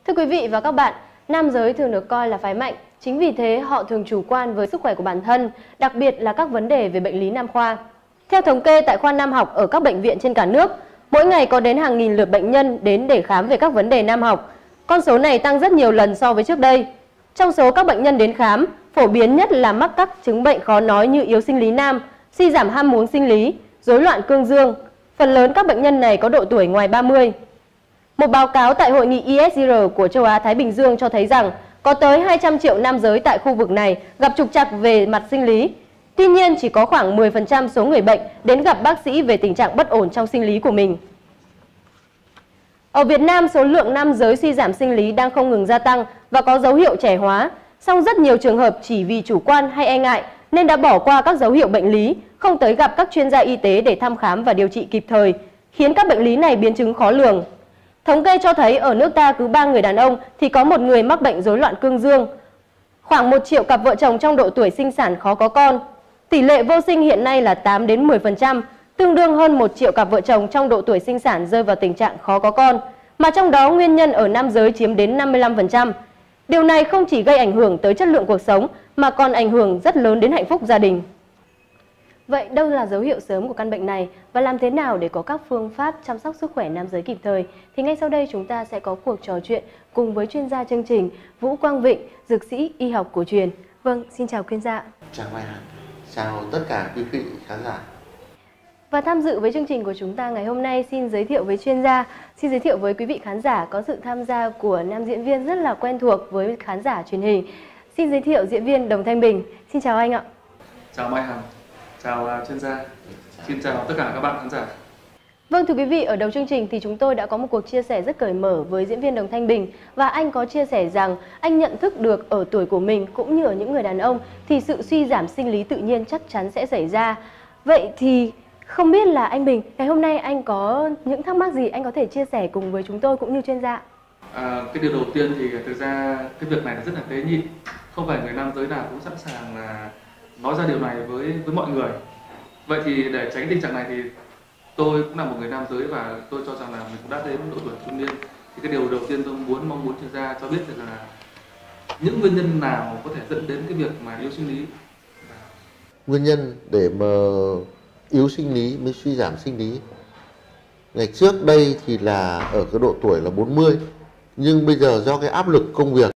Thưa quý vị và các bạn, nam giới thường được coi là phái mạnh, chính vì thế họ thường chủ quan với sức khỏe của bản thân, đặc biệt là các vấn đề về bệnh lý nam khoa. Theo thống kê tại khoa nam học ở các bệnh viện trên cả nước, mỗi ngày có đến hàng nghìn lượt bệnh nhân đến để khám về các vấn đề nam học. Con số này tăng rất nhiều lần so với trước đây. Trong số các bệnh nhân đến khám, phổ biến nhất là mắc các chứng bệnh khó nói như yếu sinh lý nam, suy giảm ham muốn sinh lý, rối loạn cương dương. Phần lớn các bệnh nhân này có độ tuổi ngoài 30. Một báo cáo tại hội nghị ISIR của châu Á-Thái Bình Dương cho thấy rằng có tới 200 triệu nam giới tại khu vực này gặp trục trặc về mặt sinh lý. Tuy nhiên, chỉ có khoảng 10% số người bệnh đến gặp bác sĩ về tình trạng bất ổn trong sinh lý của mình. Ở Việt Nam, số lượng nam giới suy giảm sinh lý đang không ngừng gia tăng và có dấu hiệu trẻ hóa. Song rất nhiều trường hợp chỉ vì chủ quan hay e ngại nên đã bỏ qua các dấu hiệu bệnh lý, không tới gặp các chuyên gia y tế để thăm khám và điều trị kịp thời, khiến các bệnh lý này biến chứng khó lường. Thống kê cho thấy ở nước ta cứ 3 người đàn ông thì có một người mắc bệnh rối loạn cương dương. Khoảng 1 triệu cặp vợ chồng trong độ tuổi sinh sản khó có con. Tỷ lệ vô sinh hiện nay là 8 đến 10%, tương đương hơn 1 triệu cặp vợ chồng trong độ tuổi sinh sản rơi vào tình trạng khó có con, mà trong đó nguyên nhân ở nam giới chiếm đến 55%. Điều này không chỉ gây ảnh hưởng tới chất lượng cuộc sống mà còn ảnh hưởng rất lớn đến hạnh phúc gia đình. Vậy đâu là dấu hiệu sớm của căn bệnh này và làm thế nào để có các phương pháp chăm sóc sức khỏe nam giới kịp thời? Thì ngay sau đây chúng ta sẽ có cuộc trò chuyện cùng với chuyên gia chương trình Vũ Quang Vịnh, dược sĩ y học cổ truyền. Vâng, xin chào chuyên gia. Chào Mai Hằng, chào tất cả quý vị khán giả. Và tham dự với chương trình của chúng ta ngày hôm nay, xin giới thiệu với chuyên gia, xin giới thiệu với quý vị khán giả có sự tham gia của nam diễn viên rất là quen thuộc với khán giả truyền hình. Xin giới thiệu diễn viên Đồng Thanh Bình. Xin chào anh ạ. Chào Mai Hằng, chào chuyên gia, xin chào tất cả các bạn khán giả. Vâng, thưa quý vị, ở đầu chương trình thì chúng tôi đã có một cuộc chia sẻ rất cởi mở với diễn viên Đồng Thanh Bình. Và anh có chia sẻ rằng anh nhận thức được ở tuổi của mình cũng như ở những người đàn ông thì sự suy giảm sinh lý tự nhiên chắc chắn sẽ xảy ra. Vậy thì không biết là anh Bình, ngày hôm nay anh có những thắc mắc gì anh có thể chia sẻ cùng với chúng tôi cũng như chuyên gia? Cái điều đầu tiên thì thực ra cái việc này là rất là tế nhị. Không phải người nam giới nào cũng sẵn sàng là nói ra điều này với mọi người. Vậy thì để tránh tình trạng này thì tôi cũng là một người nam giới và tôi cho rằng là mình cũng đã đến độ tuổi trung niên. Thì cái điều đầu tiên tôi mong muốn chuyên gia cho biết được là những nguyên nhân nào có thể dẫn đến cái việc mà yếu sinh lý. Nguyên nhân để mà yếu sinh lý mới suy giảm sinh lý. Ngày trước đây thì là ở cái độ tuổi là 40, nhưng bây giờ do cái áp lực công việc